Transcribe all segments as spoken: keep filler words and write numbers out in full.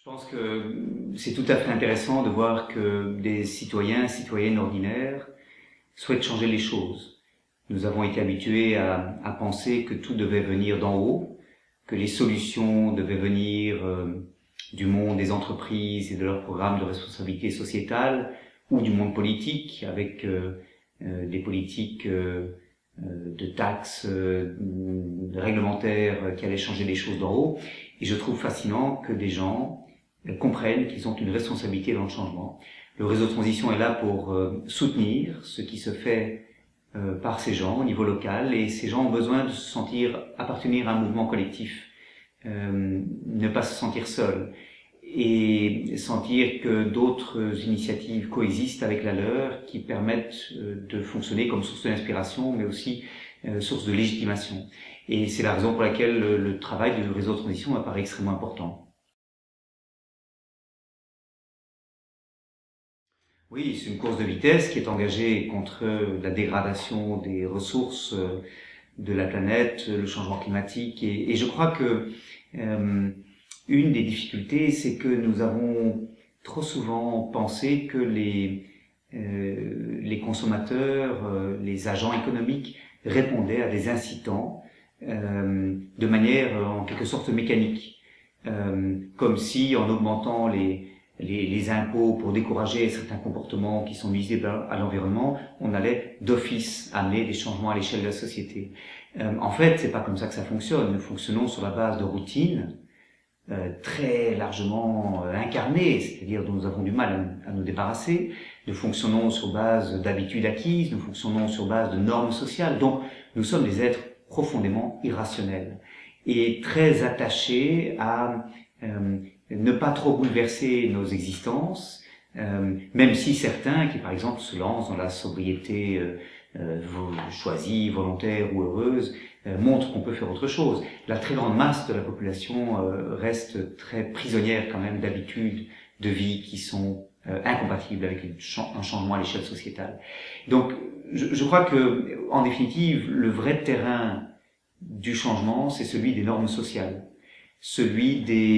Je pense que c'est tout à fait intéressant de voir que des citoyens, citoyennes ordinaires souhaitent changer les choses. Nous avons été habitués à, à penser que tout devait venir d'en haut, que les solutions devaient venir euh, du monde des entreprises et de leurs programmes de responsabilité sociétale, ou du monde politique, avec euh, euh, des politiques euh, de taxes euh, réglementaires qui allaient changer les choses d'en haut. Et je trouve fascinant que des gens comprennent qu'ils ont une responsabilité dans le changement. Le réseau de transition est là pour euh, soutenir ce qui se fait euh, par ces gens au niveau local, et ces gens ont besoin de se sentir appartenir à un mouvement collectif, euh, ne pas se sentir seuls, et sentir que d'autres initiatives coexistent avec la leur, qui permettent euh, de fonctionner comme source d'inspiration, mais aussi euh, source de légitimation. Et c'est la raison pour laquelle le, le travail du réseau de transition apparaît extrêmement important. Oui, c'est une course de vitesse qui est engagée contre la dégradation des ressources de la planète, le changement climatique, et, et je crois que euh, une des difficultés, c'est que nous avons trop souvent pensé que les euh, les consommateurs, euh, les agents économiques répondaient à des incitants euh, de manière euh, en quelque sorte mécanique, euh, comme si en augmentant les Les, les impôts pour décourager certains comportements qui sont nuisibles à l'environnement, on allait d'office amener des changements à l'échelle de la société. Euh, en fait, c'est pas comme ça que ça fonctionne. Nous fonctionnons sur la base de routines euh, très largement euh, incarnées, c'est-à-dire dont nous avons du mal à, à nous débarrasser. Nous fonctionnons sur base d'habitudes acquises, nous fonctionnons sur base de normes sociales. Donc, nous sommes des êtres profondément irrationnels et très attachés à euh, ne pas trop bouleverser nos existences, euh, même si certains qui, par exemple, se lancent dans la sobriété euh, euh, choisie, volontaire ou heureuse, euh, montrent qu'on peut faire autre chose. La très grande masse de la population euh, reste très prisonnière quand même d'habitudes de vie qui sont euh, incompatibles avec une ch un changement à l'échelle sociétale. Donc, je, je crois que, en définitive, le vrai terrain du changement, c'est celui des normes sociales, celui des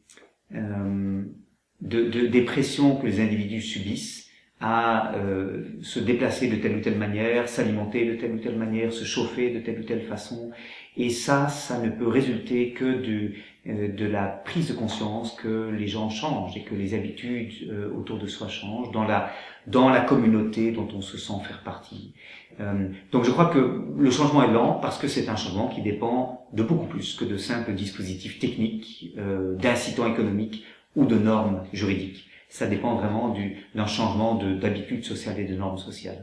Euh, de, de, des pressions que les individus subissent à euh, se déplacer de telle ou telle manière, s'alimenter de telle ou telle manière, se chauffer de telle ou telle façon. Et ça, ça ne peut résulter que du, euh, de la prise de conscience que les gens changent et que les habitudes euh, autour de soi changent dans la, dans la communauté dont on se sent faire partie. Euh, donc je crois que le changement est lent parce que c'est un changement qui dépend de beaucoup plus que de simples dispositifs techniques, euh, d'incitants économiques ou de normes juridiques. Ça dépend vraiment du, d'un changement de, d'habitudes sociales et de normes sociales.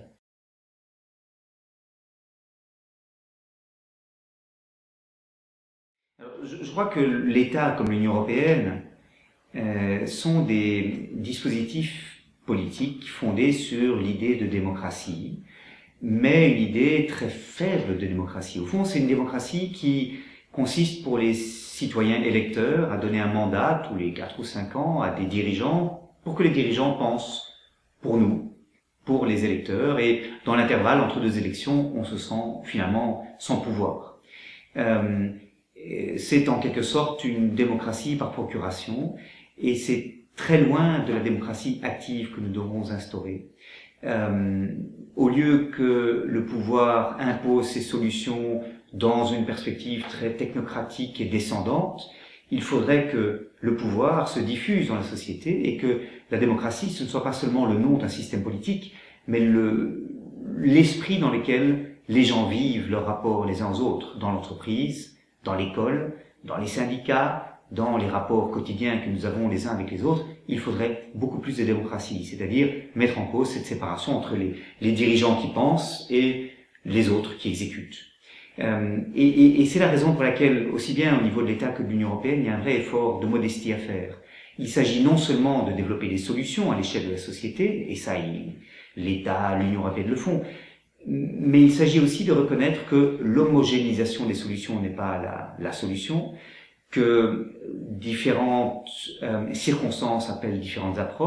Alors, je, je crois que l'État comme l'Union européenne euh, sont des dispositifs politiques fondés sur l'idée de démocratie, mais une idée très faible de démocratie. Au fond, c'est une démocratie qui consiste pour les citoyens électeurs à donner un mandat tous les quatre ou cinq ans à des dirigeants pour que les dirigeants pensent pour nous, pour les électeurs, et dans l'intervalle entre deux élections, on se sent finalement sans pouvoir. Euh, c'est en quelque sorte une démocratie par procuration, et c'est très loin de la démocratie active que nous devons instaurer. Euh, au lieu que le pouvoir impose ses solutions dans une perspective très technocratique et descendante, il faudrait que le pouvoir se diffuse dans la société et que la démocratie, ce ne soit pas seulement le nom d'un système politique, mais le, l'esprit dans lequel les gens vivent leurs rapports les uns aux autres, dans l'entreprise, dans l'école, dans les syndicats, dans les rapports quotidiens que nous avons les uns avec les autres. Il faudrait beaucoup plus de démocratie, c'est-à-dire mettre en cause cette séparation entre les, les dirigeants qui pensent et les autres qui exécutent. Euh, et et, et c'est la raison pour laquelle, aussi bien au niveau de l'État que de l'Union européenne, il y a un vrai effort de modestie à faire. Il s'agit non seulement de développer des solutions à l'échelle de la société, et ça, l'État, l'Union européenne le font, mais il s'agit aussi de reconnaître que l'homogénéisation des solutions n'est pas la, la solution, que différentes euh, circonstances appellent différentes approches,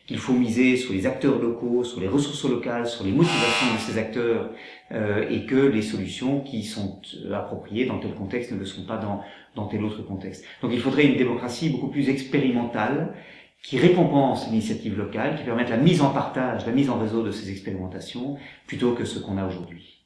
qu'il faut miser sur les acteurs locaux, sur les ressources locales, sur les motivations de ces acteurs, euh, et que les solutions qui sont appropriées dans tel contexte ne le sont pas dans, dans tel autre contexte. Donc il faudrait une démocratie beaucoup plus expérimentale, qui récompense l'initiative locale, qui permette la mise en partage, la mise en réseau de ces expérimentations, plutôt que ce qu'on a aujourd'hui.